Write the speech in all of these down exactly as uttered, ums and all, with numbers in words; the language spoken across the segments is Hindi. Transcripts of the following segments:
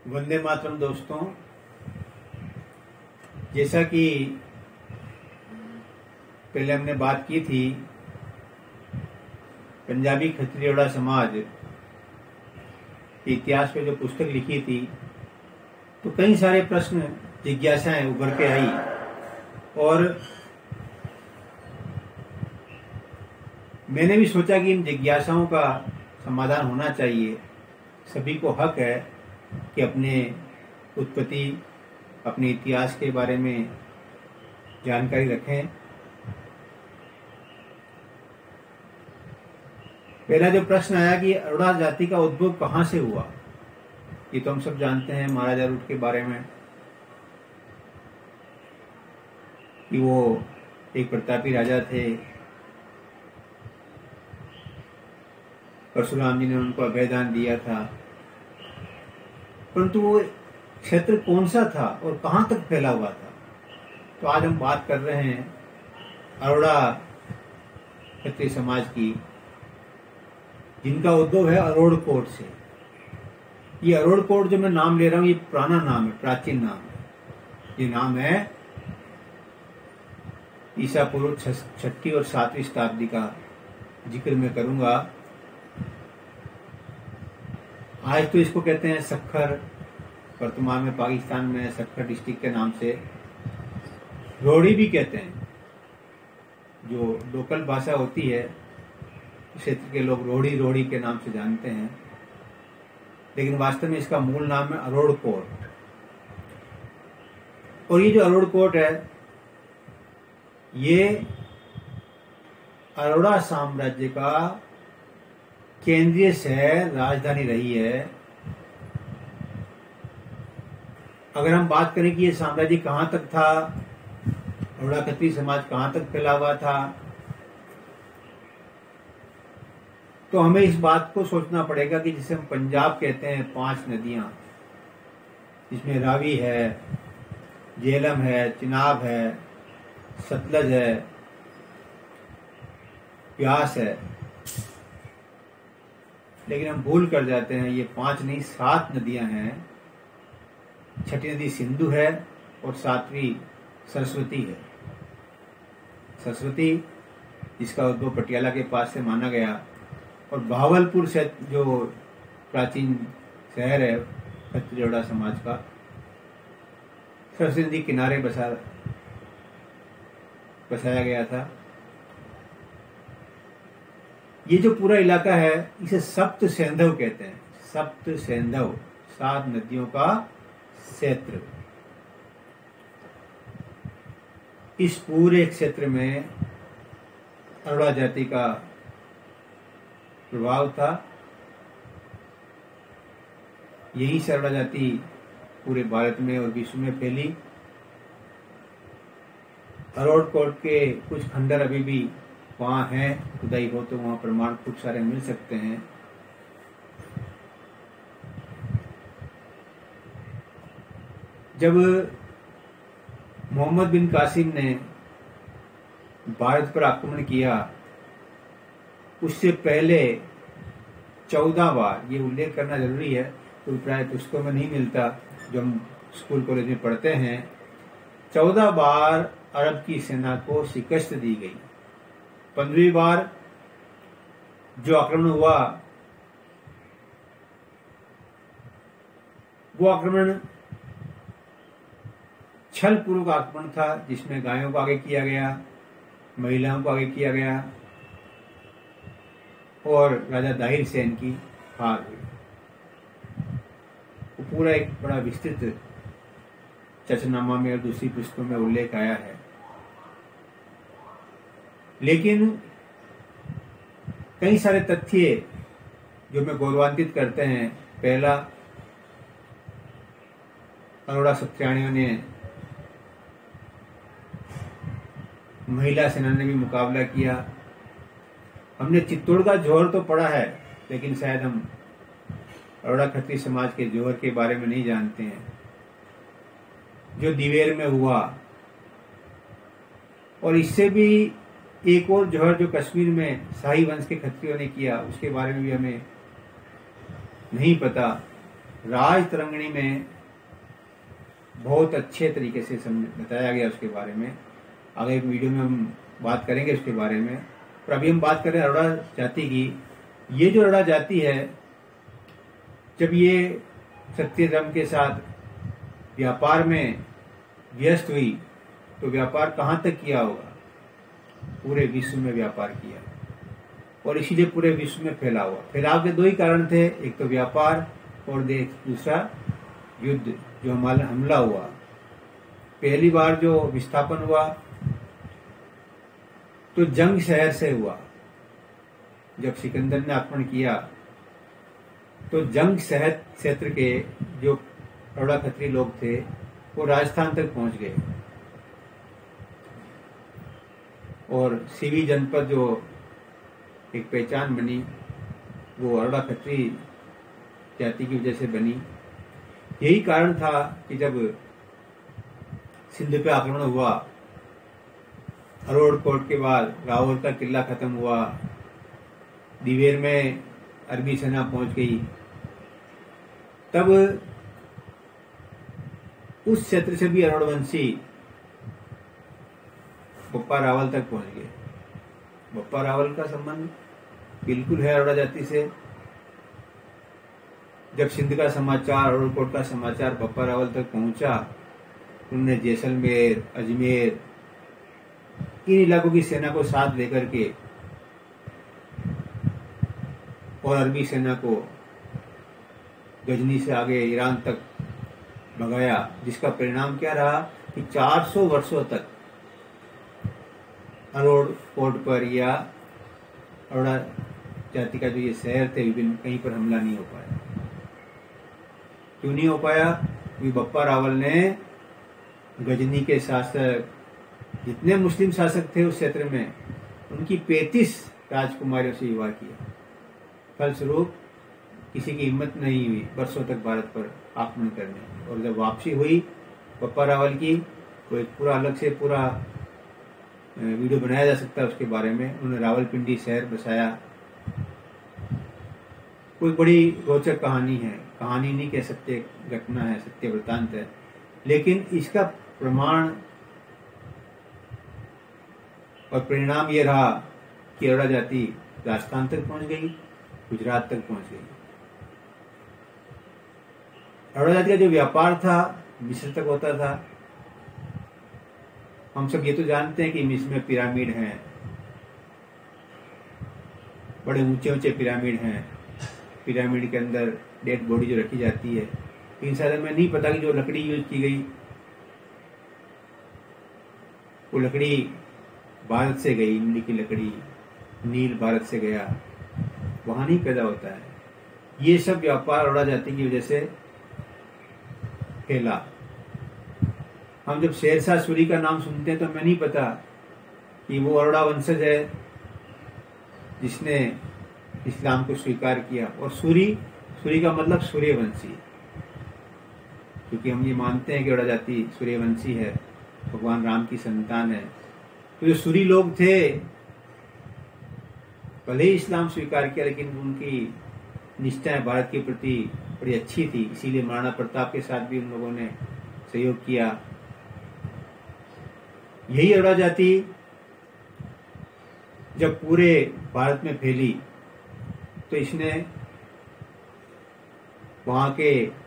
वंदे मातरम दोस्तों। जैसा कि पहले हमने बात की थी, पंजाबी खत्रियोड़ा समाज इतिहास पे जो पुस्तक लिखी थी, तो कई सारे प्रश्न जिज्ञासाएं उभर के आई और मैंने भी सोचा कि इन जिज्ञासाओं का समाधान होना चाहिए। सभी को हक है कि अपने उत्पत्ति, अपने इतिहास के बारे में जानकारी रखें। पहला जो प्रश्न आया कि अरोड़ा जाति का उद्भव कहाँ से हुआ, ये तो हम सब जानते हैं महाराजा रूट के बारे में कि वो एक प्रतापी राजा थे। परशुराम जी ने उनको अभयदान दिया था, परंतु वो क्षेत्र कौन सा था और कहां तक फैला हुआ था। तो आज हम बात कर रहे हैं अरोड़ा क्षत्रिय समाज की, जिनका उद्भव है अरोड़ कोट से। ये अरोड़ कोट जो मैं नाम ले रहा हूं, ये पुराना नाम है, प्राचीन नाम है। ये नाम है ईसा पूर्व छठी और सातवीं शताब्दी का जिक्र मैं करूंगा। आज तो इसको कहते हैं सक्खर, वर्तमान में पाकिस्तान में सक्खर डिस्ट्रिक्ट के नाम से। रोड़ी भी कहते हैं, जो लोकल भाषा होती है क्षेत्र के लोग रोड़ी रोड़ी के नाम से जानते हैं, लेकिन वास्तव में इसका मूल नाम है अरोड़ कोट। और ये जो अरोड़ कोट है, ये अरोड़ा साम्राज्य का केंद्रीय शहर, राजधानी रही है। अगर हम बात करें कि ये साम्राज्य कहां तक था, अरोड़ा क्षत्रिय समाज कहां तक फैला हुआ था, तो हमें इस बात को सोचना पड़ेगा कि जिसे हम पंजाब कहते हैं, पांच नदियां, जिसमें रावी है, झेलम है, चिनाब है, सतलज है, ब्यास है, लेकिन हम भूल कर जाते हैं ये पांच नहीं सात नदियां हैं। छठी नदी सिंधु है और सातवीं सरस्वती है। सरस्वती जिसका उद्भव पटियाला के पास से माना गया, और भावलपुर से जो प्राचीन शहर है खत्रियोड़ा समाज का, सरस्वती नदी किनारे बसा बसाया गया था। ये जो पूरा इलाका है, इसे सप्त सैंधव कहते हैं। सप्त सैंधव, सात नदियों का क्षेत्र। इस पूरे क्षेत्र में अरोड़ा जाति का प्रभाव था। यही से अरोड़ा जाति पूरे भारत में और विश्व में फैली। अरोड़ कोट के कुछ खंडर अभी भी वहां है, खुदाई हो तो वहां प्रमाण खूब सारे मिल सकते हैं। जब मोहम्मद बिन कासिम ने भारत पर आक्रमण किया, उससे पहले चौदह बार, ये उल्लेख करना जरूरी है तो प्राय पुस्तकों में नहीं मिलता जो हम स्कूल कॉलेज में पढ़ते हैं, चौदह बार अरब की सेना को शिकस्त दी गई। पंद्रहवीं बार जो आक्रमण हुआ, वो आक्रमण छल पूर्वक आक्रमण था, जिसमें गायों को आगे किया गया, महिलाओं को आगे किया गया और राजा दाहिर सेन की हार हुई। वो पूरा एक बड़ा विस्तृत चर्चनामा में और दूसरी पुस्तकों में उल्लेख आया है। लेकिन कई सारे तथ्य जो मैं गौरवान्वित करते हैं। पहला, अरोड़ा सत्यानियों ने, महिला सेना ने भी मुकाबला किया। हमने चित्तौड़ का जोहर तो पढ़ा है, लेकिन शायद हम अरोड़ा क्षत्रिय समाज के जोहर के बारे में नहीं जानते हैं, जो दिवेर में हुआ। और इससे भी एक और जोहर जो कश्मीर में शाही वंश के क्षत्रियों ने किया, उसके बारे में भी हमें नहीं पता। राज तरंगिणी में बहुत अच्छे तरीके से समझ बताया गया उसके बारे में। आगे एक वीडियो में हम बात करेंगे उसके बारे में। पर अभी हम बात करें अरोड़ा जाति की। ये जो अरोड़ा जाति है, जब ये सत्य धर्म के साथ व्यापार में व्यस्त हुई तो व्यापार कहाँ तक किया होगा? पूरे विश्व में व्यापार किया, और इसीलिए पूरे विश्व में फैला हुआ। फैलाव के दो ही कारण थे, एक तो व्यापार और दूसरा युद्ध जो हमारा हमला हुआ। पहली बार जो विस्थापन हुआ तो जंग शहर से हुआ। जब सिकंदर ने आक्रमण किया तो जंग शहर क्षेत्र के जो अरोड़ा खत्री लोग थे वो राजस्थान तक पहुंच गए, और सीवी जनपद जो एक पहचान बनी वो अरोड़ा खत्री जाति की वजह से बनी। यही कारण था कि जब सिंध पे आक्रमण हुआ, अरोड़ कोट के बाद रावल का किला खत्म हुआ, दिवेर में अरबी सेना पहुंच गई, तब उस क्षेत्र से भी अरोड़वंशी बप्पा रावल तक पहुंच गए। बप्पा रावल का संबंध बिल्कुल है अरोड़ा जाति से। जब सिंध का समाचार, अरोड़कोट का समाचार बप्पा रावल तक पहुंचा, उन्होंने जैसलमेर, अजमेर, इन इलाकों की सेना को साथ लेकर के और अरबी सेना को गजनी से आगे ईरान तक भगाया, जिसका परिणाम क्या रहा कि चार सौ वर्षों तक अरोड़ कोट पर या अरोड़ा जाति का जो ये शहर थे विभिन्न, कहीं पर हमला नहीं हो पाया। क्यों नहीं हो पाया? क्योंकि बप्पा रावल ने गजनी के शासक, जितने मुस्लिम शासक थे उस क्षेत्र में, उनकी पैंतीस राजकुमारियों से विवाह किया। फलस्वरूप किसी की हिम्मत नहीं हुई वर्षों तक भारत पर आक्रमण करने की। और जब वापसी हुई बप्पा रावल की, तो एक पूरा अलग से पूरा वीडियो बनाया जा सकता है उसके बारे में। उन्होंने रावलपिंडी शहर बसाया। कोई बड़ी रोचक कहानी है, कहानी नहीं कह सकते, घटना है, सत्य वृत्तांत है। लेकिन इसका प्रमाण और परिणाम ये रहा कि अरोड़ा जाति राजस्थान तक पहुंच गई, गुजरात तक पहुंच गई। अरोड़ा जाति का जो व्यापार था मिस्र तक होता था। हम सब ये तो जानते हैं कि मिस्र में पिरामिड हैं, बड़े ऊंचे ऊंचे पिरामिड हैं। पिरामिड के अंदर डेड बॉडी जो रखी जाती है, लेकिन शायद हमें नहीं पता कि जो लकड़ी यूज की गई वो लकड़ी भारत से गई। इमली की लकड़ी, नील भारत से गया, वहां नहीं पैदा होता है। ये सब व्यापार अरोड़ा जाति की वजह से फैला। हम जब शेरशाह सूरी का नाम सुनते हैं तो हमें नहीं पता कि वो अरोड़ा वंशज है जिसने इस्लाम को स्वीकार किया। और सूरी, सूरी का मतलब सूर्यवंशी, क्योंकि हम ये मानते हैं कि अरोड़ा जाति सूर्यवंशी है, भगवान राम की संतान है। तो जो सूरी लोग थे, भले ही इस्लाम स्वीकार किया, लेकिन उनकी निष्ठाएं भारत के प्रति बड़ी अच्छी थी। इसीलिए महाराणा प्रताप के साथ भी उन लोगों ने सहयोग किया। यही अरोड़ा जाति जब पूरे भारत में फैली तो इसने वहां के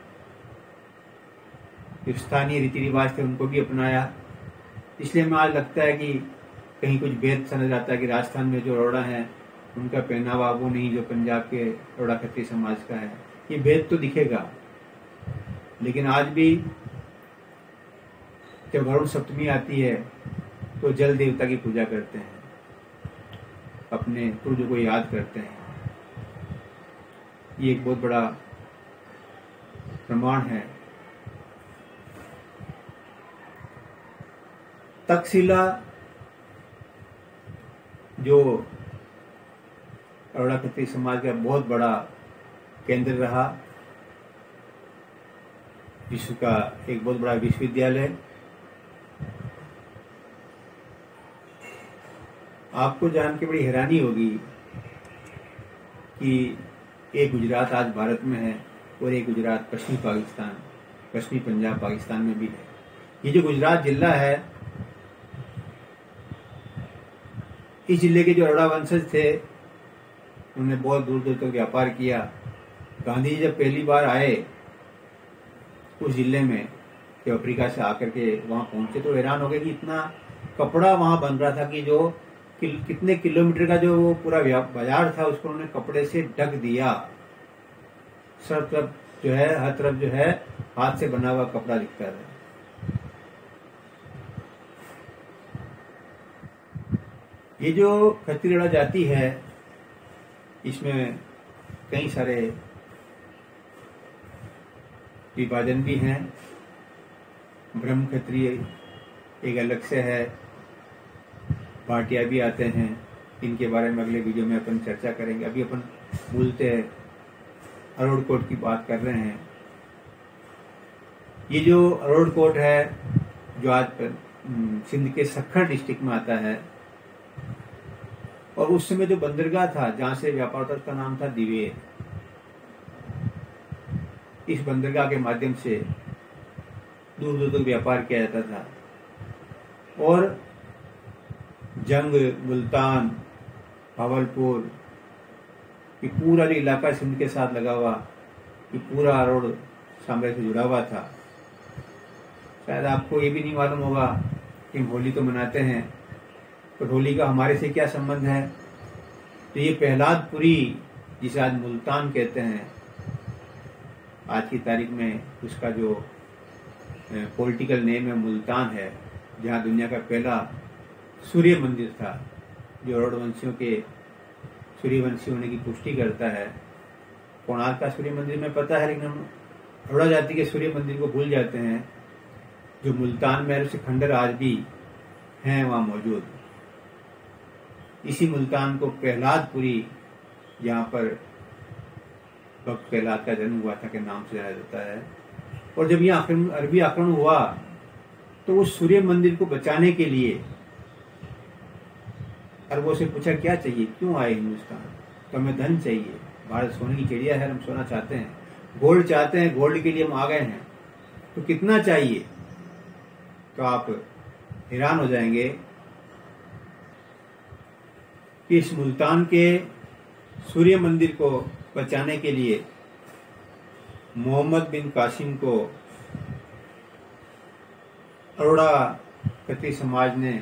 जो स्थानीय रीति रिवाज थे उनको भी अपनाया। इसलिए हमें आज लगता है कि कहीं कुछ भेद समझ आता है कि राजस्थान में जो अरोड़ा है उनका पहनावा वो नहीं जो पंजाब के अरोड़ा खत्री समाज का है। ये भेद तो दिखेगा, लेकिन आज भी जब वरुण सप्तमी आती है तो जल देवता की पूजा करते हैं, अपने पूर्वजों को याद करते हैं। ये एक बहुत बड़ा प्रमाण है। तक्षशिला जो अरोड़ा खत्री समाज का बहुत बड़ा केंद्र रहा, विश्व का एक बहुत बड़ा विश्वविद्यालय। आपको जान के बड़ी हैरानी होगी कि एक गुजरात आज भारत में है और एक गुजरात पश्चिमी पाकिस्तान, पश्चिमी पंजाब पाकिस्तान में भी है। ये जो गुजरात जिला है, इस जिले के जो अरोड़ा वंशज थे उन्होंने बहुत दूर दूर तक व्यापार किया। गांधी जी जब पहली बार आए उस जिले में, कि अफ्रीका से आकर के वहां पहुंचे, तो हैरान हो गए कि इतना कपड़ा वहां बन रहा था कि जो कि, कितने किलोमीटर का जो वो पूरा बाजार था उसको उन्होंने कपड़े से ढक दिया। सब तरफ जो है, हर तरफ जो है हाथ से बना हुआ कपड़ा दिखता था। ये जो खत्रियोड़ा जाति है, इसमें कई सारे विभाजन भी हैं। ब्रह्म क्षत्रिय एक अलग से है, भाटिया भी आते हैं, इनके बारे में अगले वीडियो में अपन चर्चा करेंगे। अभी अपन बोलते हैं अरोड़ कोट की बात कर रहे हैं। ये जो अरोड़ कोट है, जो आज सिंध के सखर डिस्ट्रिक्ट में आता है, और उस समय जो बंदरगाह था जहां से व्यापार होता, उसका नाम था दिवेर। इस बंदरगाह के माध्यम से दूर दूर तक व्यापार किया जाता था। और जंग, मुल्तान, भावलपुर, ये पूरा जो इलाका सिंध के साथ लगा हुआ, ये पूरा अरोड़ साम्राज्य से जुड़ा हुआ था। शायद आपको ये भी नहीं मालूम होगा कि हम होली तो मनाते हैं, तो होली का हमारे से क्या संबंध है। तो ये प्रहलादपुरी, जिसे आज मुल्तान कहते हैं, आज की तारीख में उसका जो पॉलिटिकल नेम है मुल्तान है, जहाँ दुनिया का पहला सूर्य मंदिर था, जो अरोड़ वंशियों के सूर्यवंशी होने की पुष्टि करता है। कोणार्क का सूर्य मंदिर में पता है, लेकिन हम अरोड़ा जाति के सूर्य मंदिर को भूल जाते हैं। जो मुल्तान में उसके खंडर आज भी हैं वहां मौजूद। इसी मुल्तान को प्रहलादपुरी, जहाँ पर भक्त प्रहलाद का जन्म हुआ था, के नाम से जाना जाता है। और जब यहाँ अरबी आक्रमण हुआ तो उस सूर्य मंदिर को बचाने के लिए अरबों से पूछा क्या चाहिए, क्यों आए हिंदुस्तान। तो हमें धन चाहिए, भारत सोने की चिड़िया है, हम सोना चाहते हैं, गोल्ड चाहते हैं, गोल्ड के लिए हम आ गए हैं, तो कितना चाहिए। तो आप हैरान हो जाएंगे कि इस मुल्तान के सूर्य मंदिर को बचाने के लिए मोहम्मद बिन कासिम को अरोड़ा क्षत्रिय समाज ने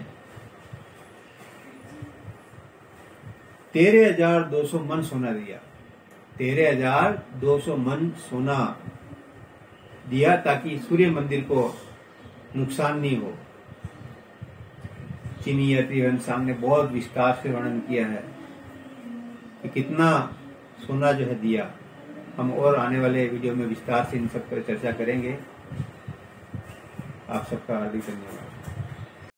तेरह हजार दो सौ मन सोना दिया। तेरह हजार दो सौ मन सोना दिया ताकि सूर्य मंदिर को नुकसान नहीं हो। चीनी यात्री सामने बहुत विस्तार से वर्णन किया है कि कितना सोना जो है दिया। हम और आने वाले वीडियो में विस्तार से इन सब पर चर्चा करेंगे। आप सबका हार्दिक धन्यवाद।